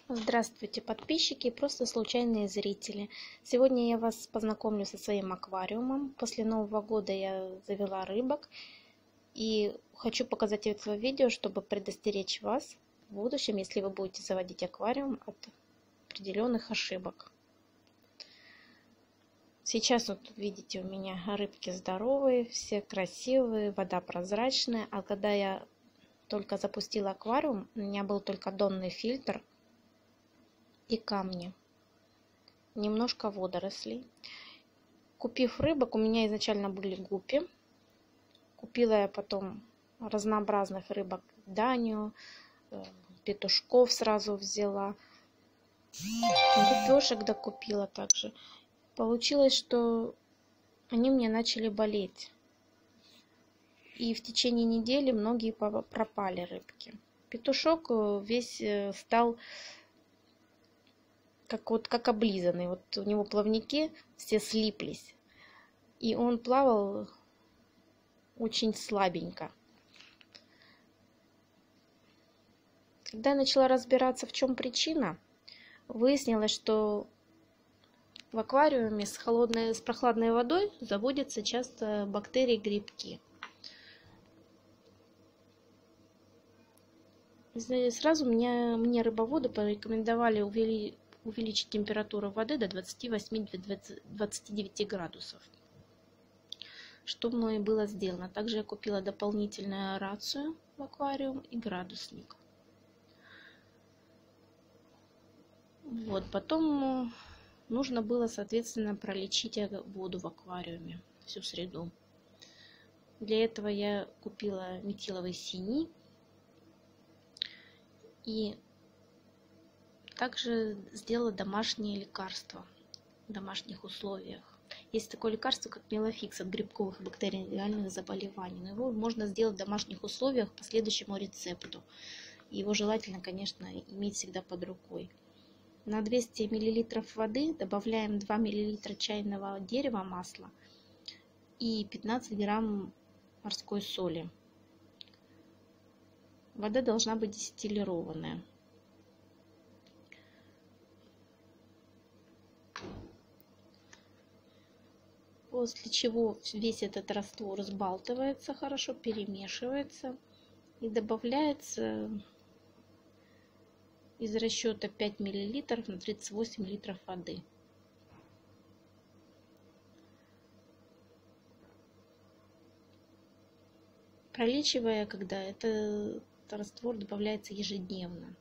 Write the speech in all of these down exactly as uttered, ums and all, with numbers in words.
Здравствуйте, подписчики и просто случайные зрители. Сегодня я вас познакомлю со своим аквариумом. После Нового года я завела рыбок и хочу показать это видео, чтобы предостеречь вас в будущем, если вы будете заводить аквариум, от определенных ошибок. Сейчас вот видите, у меня рыбки здоровые, все красивые, вода прозрачная. А когда я только запустила аквариум, у меня был только донный фильтр и камни, немножко водорослей. Купив рыбок, у меня изначально были гуппи. Купила я потом разнообразных рыбок, данию, петушков сразу взяла, гупешек докупила также. Получилось, что они мне начали болеть, и в течение недели многие пропали рыбки. Петушок весь стал как вот как облизанный, вот у него плавники все слиплись, и он плавал очень слабенько. Когда я начала разбираться, в чем причина, выяснилось, что в аквариуме с холодной, с прохладной водой заводятся часто бактерии, грибки. Сразу мне, мне рыбоводы порекомендовали увели, увеличить температуру воды до двадцати восьми — двадцати девяти градусов, что мной было сделано. Также я купила дополнительную аэрацию в аквариум и градусник. Вот, потом нужно было, соответственно, пролечить воду в аквариуме всю среду. Для этого я купила метиловый синий и также сделала домашние лекарства в домашних условиях. Есть такое лекарство, как мелофикс, от грибковых и бактериальных заболеваний. Но его можно сделать в домашних условиях по следующему рецепту. Его желательно, конечно, иметь всегда под рукой. На двести миллилитров воды добавляем два миллилитра чайного дерева масла и пятнадцать грамм морской соли. Вода должна быть дистиллированная. После чего весь этот раствор взбалтывается хорошо, перемешивается и добавляется из расчета пять миллилитров на тридцать восемь литров воды. Пролечивая, когда это раствор добавляется ежедневно.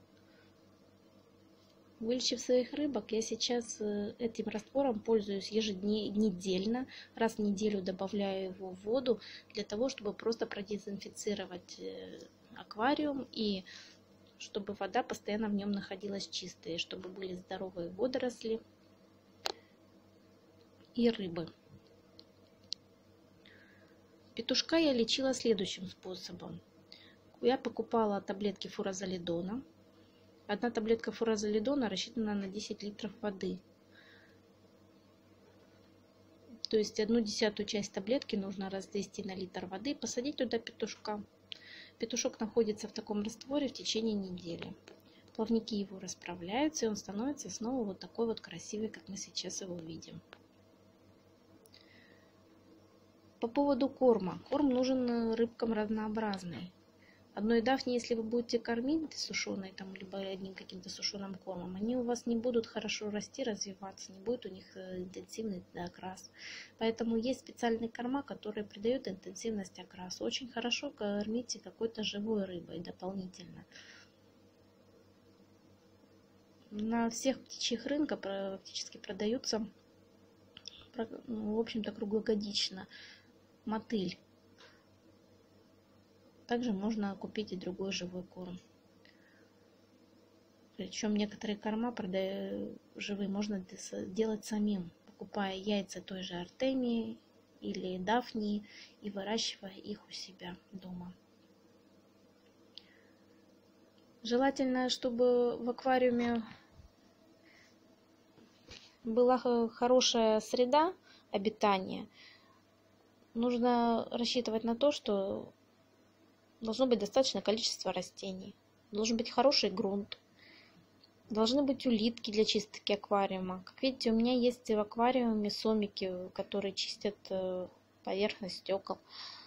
Вылечив своих рыбок, я сейчас этим раствором пользуюсь еженедельно. Раз в неделю добавляю его в воду для того, чтобы просто продезинфицировать аквариум и чтобы вода постоянно в нем находилась чистая, чтобы были здоровые водоросли и рыбы. Петушка я лечила следующим способом. Я покупала таблетки фуразолидона. Одна таблетка фуразолидона рассчитана на десять литров воды. То есть одну десятую часть таблетки нужно развести на литр воды и посадить туда петушка. Петушок находится в таком растворе в течение недели. Плавники его расправляются, и он становится снова вот такой вот красивый, как мы сейчас его видим. По поводу корма. Корм нужен рыбкам разнообразный. Одной дафни, если вы будете кормить сушеной, там, либо одним каким-то сушеным кормом, они у вас не будут хорошо расти, развиваться, не будет у них интенсивный окрас. Поэтому есть специальные корма, которые придают интенсивность окраса. Очень хорошо кормите какой-то живой рыбой дополнительно. На всех птичьих рынках практически продаются, в общем-то, круглогодично мотыль. Также можно купить и другой живой корм. Причем некоторые корма живые можно делать самим, покупая яйца той же артемии или дафнии и выращивая их у себя дома. Желательно, чтобы в аквариуме была хорошая среда обитания. Нужно рассчитывать на то, что должно быть достаточное количество растений, должен быть хороший грунт, Должны быть улитки для чистки аквариума. Как видите, у меня есть в аквариуме сомики, которые чистят поверхность стекол.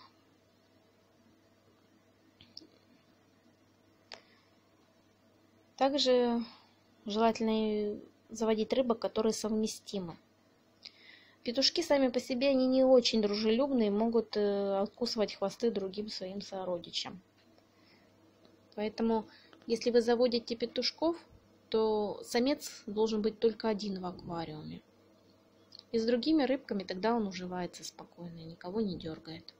Также желательно заводить рыбок, которые совместимы. Петушки сами по себе они не очень дружелюбные, могут откусывать хвосты другим своим сородичам. Поэтому, если вы заводите петушков, то самец должен быть только один в аквариуме. И с другими рыбками тогда он уживается спокойно, никого не дергает.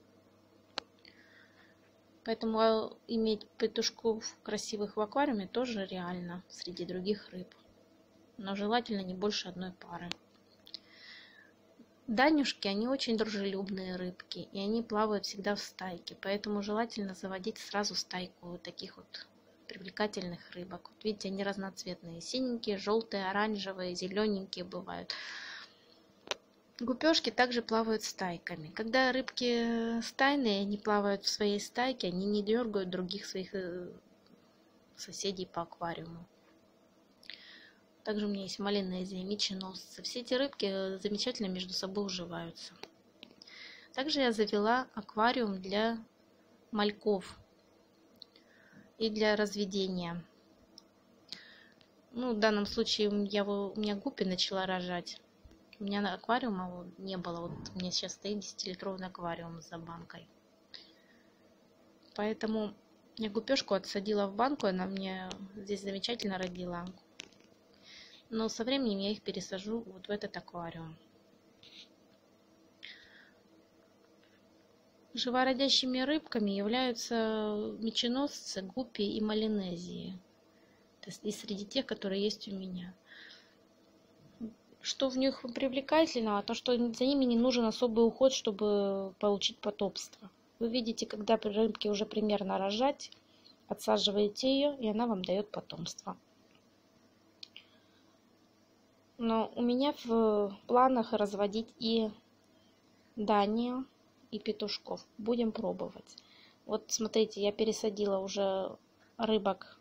Поэтому иметь петушков красивых в аквариуме тоже реально среди других рыб. Но желательно не больше одной пары. Данюшки, они очень дружелюбные рыбки, и они плавают всегда в стайке. Поэтому желательно заводить сразу стайку вот таких вот привлекательных рыбок. Вот видите, они разноцветные. Синенькие, желтые, оранжевые, зелененькие бывают. Гупешки также плавают стайками. Когда рыбки стайные, они плавают в своей стайке, они не дергают других своих соседей по аквариуму. Также у меня есть малинезия, меченосцы. Все эти рыбки замечательно между собой уживаются. Также я завела аквариум для мальков и для разведения. Ну, в данном случае я, у меня гуппи начала рожать. У меня аквариума не было. Вот у меня сейчас стоит десятилитровый аквариум за банкой. Поэтому я гупешку отсадила в банку, она мне здесь замечательно родила. Но со временем я их пересажу вот в этот аквариум. Живородящими рыбками являются меченосцы, гуппи и малинезии. И среди тех, которые есть у меня. Что в них привлекательного, то что за ними не нужен особый уход, чтобы получить потомство. Вы видите, когда рыбке уже примерно рожать, отсаживаете ее, и она вам дает потомство. Но у меня в планах разводить и данию, и петушков. Будем пробовать. Вот смотрите, я пересадила уже рыбок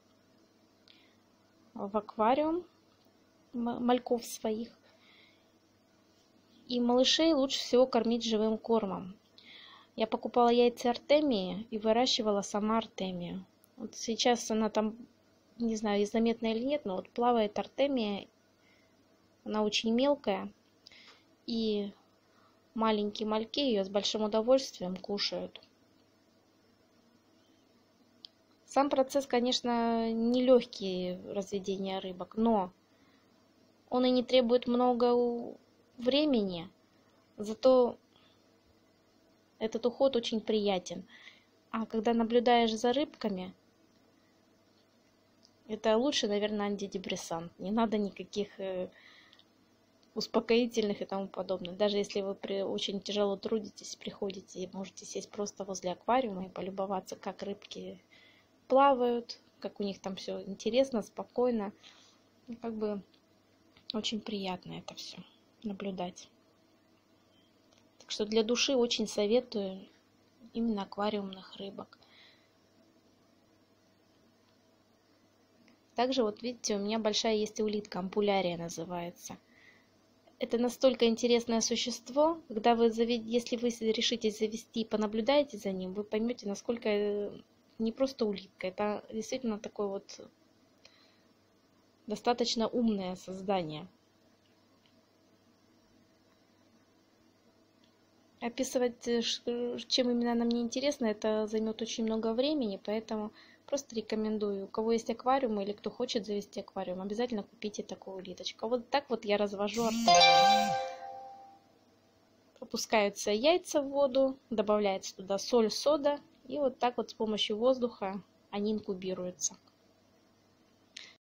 в аквариум, мальков своих. И малышей лучше всего кормить живым кормом. Я покупала яйца артемии и выращивала сама артемию. Вот сейчас она там, не знаю, заметна или нет, но вот плавает артемия. Она очень мелкая. И маленькие мальки ее с большим удовольствием кушают. Сам процесс, конечно, нелегкий разведения рыбок, но он и не требует много времени, зато этот уход очень приятен. А когда наблюдаешь за рыбками, это лучше, наверное, антидепрессант. Не надо никаких успокоительных и тому подобное. Даже если вы при, очень тяжело трудитесь, приходите и можете сесть просто возле аквариума и полюбоваться, как рыбки плавают, как у них там все интересно, спокойно. И как бы очень приятно это все наблюдать. Так что для души очень советую именно аквариумных рыбок. Также вот видите, у меня большая есть улитка, ампулярия называется. Это настолько интересное существо, когда вы завед... если вы решитесь завести и понаблюдаете за ним, вы поймете, насколько не просто улитка, это действительно такое вот достаточно умное создание. Описывать, чем именно она мне интересна, это займет очень много времени, поэтому просто рекомендую. У кого есть аквариум или кто хочет завести аквариум, обязательно купите такую улиточку. Вот так вот я развожу артемию. Опускаются яйца в воду, добавляется туда соль, сода, и вот так вот с помощью воздуха они инкубируются.